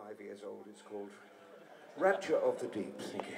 5 years old. It's called Rapture of the Deep. Thank you.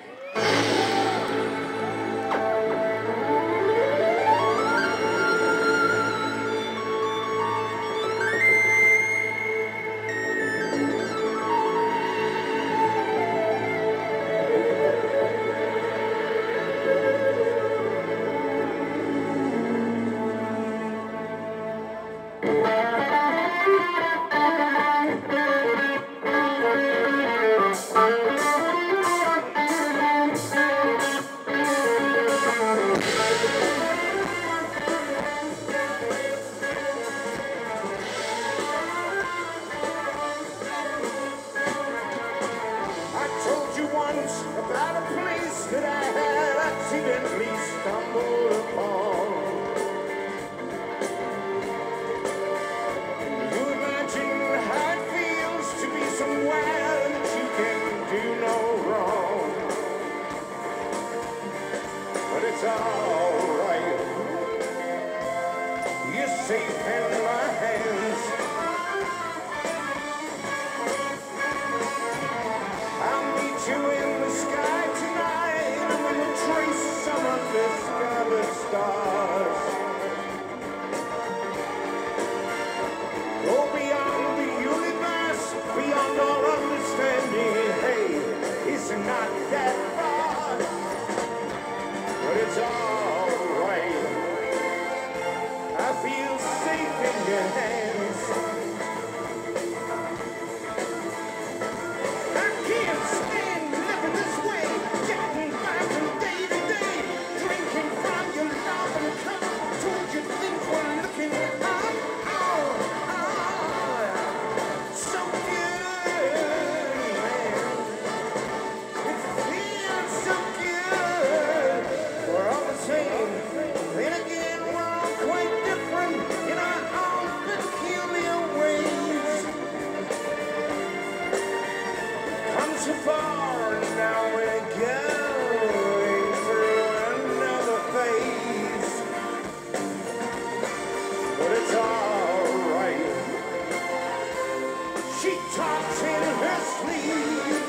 About a place that I had accidentally stumbled upon. You imagine how it feels to be somewhere that you can do no wrong. But it's alright. You're safe in my hands. I'll meet you in the sky tonight, and we will trace some undiscovered stars. Go beyond the universe, beyond all understanding. Hey, it's not that far, but it's alright. I feel safe in your hands. So far, and now we're going through another phase. But it's alright. She talks in her sleep.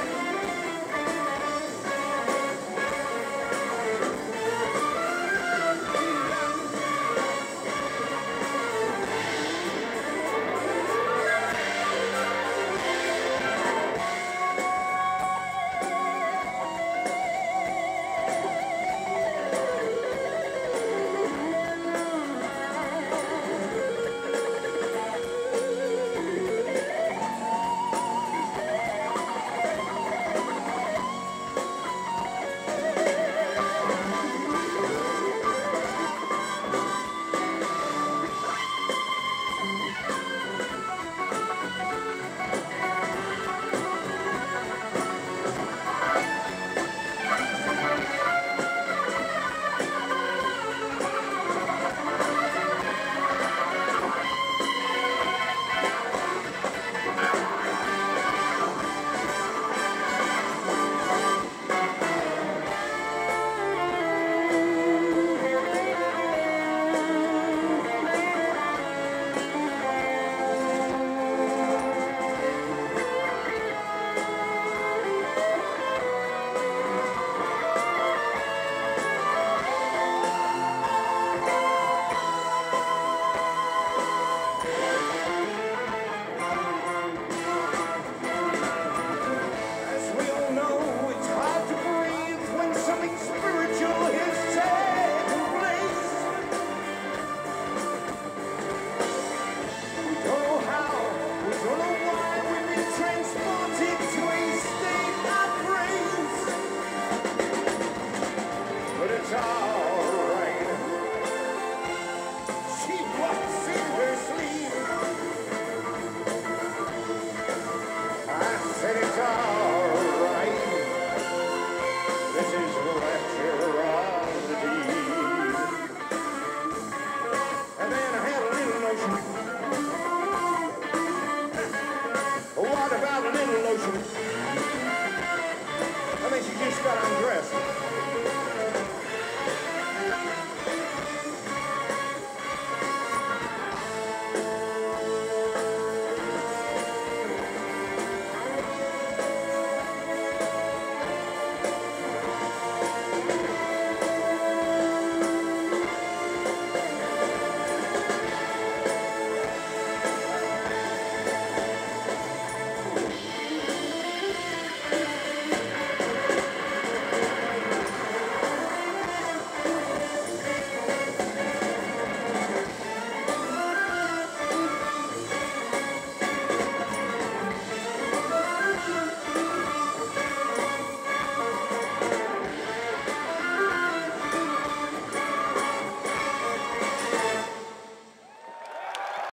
It's alright. She walks in her sleep. I said it's alright. This is rapture of the deep. And then I had a little notion. What about a little notion? I mean, she just got undressed.